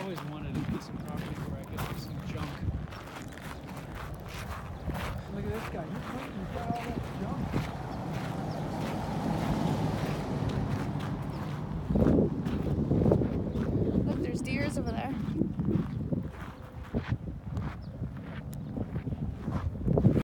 always wanted a piece of property where I could do some junk. Look at this guy. He's got all that junk. Look, there's deers over there.